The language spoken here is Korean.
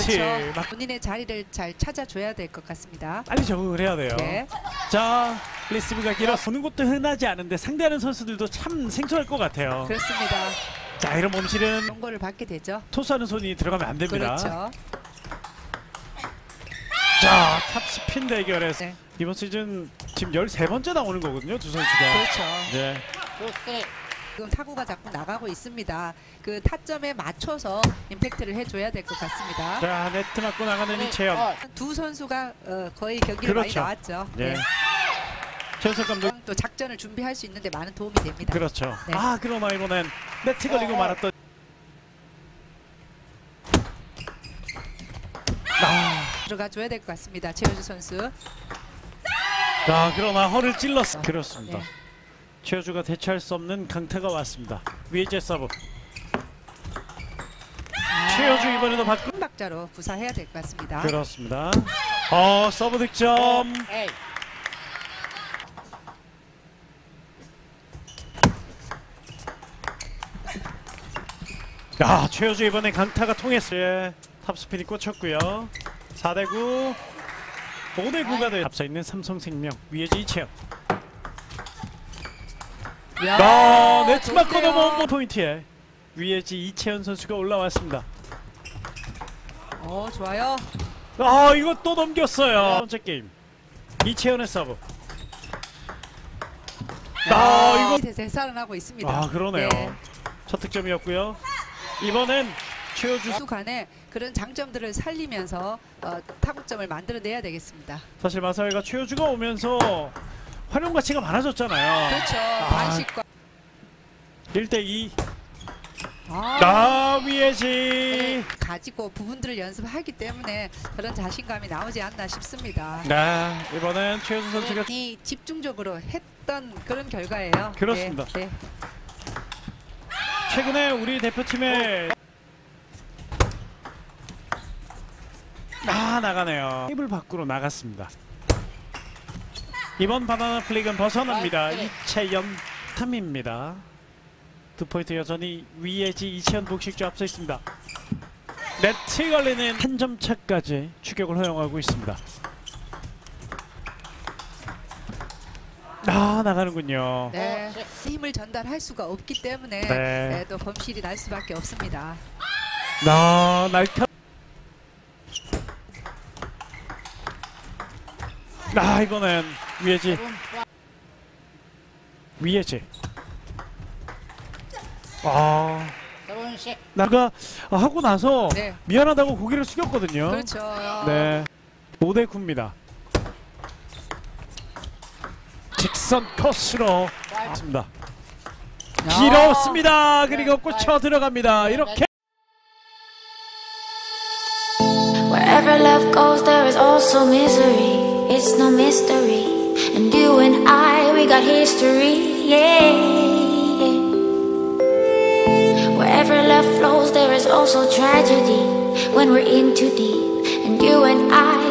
네트. 그렇죠. 본인의 자리를 잘 찾아줘야 될 것 같습니다. 빨리 적응을 해야 돼요. 네. 자, 리시브가 길어 보는 것도 흔하지 않은데 상대하는 선수들도 참 생소할 것 같아요. 그렇습니다. 자, 이런 몸실은 그런 거를 받게 되죠. 토스하는 손이 들어가면 안 됩니다. 그렇죠. 자, 탑스핀 대결에서 네. 이번 시즌 지금 13번째 나오는 거거든요, 두 선수가. 그렇죠. 네. 지금 타구가 자꾸 나가고 있습니다. 그 타점에 맞춰서 임팩트를 해줘야 될 것 같습니다. 자, 네트 맞고 나가는 이채연. 두 선수가 거의 경기를 많이 그렇죠. 나왔죠. 네. 최우석 감독. 또 작전을 준비할 수 있는데 많은 도움이 됩니다. 그렇죠. 네. 아, 그러나 이번엔 네트 걸리고 말았던. 들어가 줘야 될 것 같습니다. 최효주 선수. 자, 그러나 허를 찔렀어. 그렇습니다. 네. 최효주가 대처할 수 없는 강타가 왔습니다. 위에제 서브. 최효주 이번에도 받고. 박자로 구사해야 될 것 같습니다. 그렇습니다. 서브 득점. 야, 최효주 이번에 강타가 통했어요. 예, 탑스핀이 꽂혔고요. 4대9 5대9가 돼 앞서 있는 삼성생명 위에지 이채연. 네트 맞고 넘어온 포인트에 위에지 이채연 선수가 올라왔습니다. 좋아요. 이거 또 넘겼어요. 첫 번째 게임 이채연의 서브. 이거 대살아나고 있습니다. 그러네요. 네. 첫 득점이었고요. 이번엔 최효주 수 간에 그런 장점들을 살리면서 타구점을 만들어내야 되겠습니다. 사실 마사회가 최효주가 오면서 활용 가치가 많아졌잖아요. 그렇죠. 반식과 1대2. 위에지. 네, 가지고 부분들을 연습하기 때문에 그런 자신감이 나오지 않나 싶습니다. 네, 이번엔 최효주 선수가 이 집중적으로 했던 그런 결과예요. 그렇습니다. 네, 네. 최근에 우리 대표팀에 나가네요. 테이블 밖으로 나갔습니다. 이번 바나나 플릭은 벗어납니다. 이채연 탐입니다. 2포인트 여전히 위에지 이채연 복식주 앞서 있습니다. 네트 걸리는 한 점 차까지 추격을 허용하고 있습니다. 나가는군요. 네, 힘을 전달할 수가 없기 때문에 네. 또 범실이 날 수밖에 없습니다. 날카. 이거는 위에지. 나가 하고 나서 네. 미안하다고 고개를 숙였거든요. 그렇죠. 네. 5대9입니다. 직선 코스로 맞습니다. 길었습니다. 그리고 꽂혀 들어갑니다. 이렇게 Wherever love goes, there is also misery. It's no mystery. And you and I, we got history. Yeah. Wherever love flows, there is also tragedy. When we're in too deep. And you and I,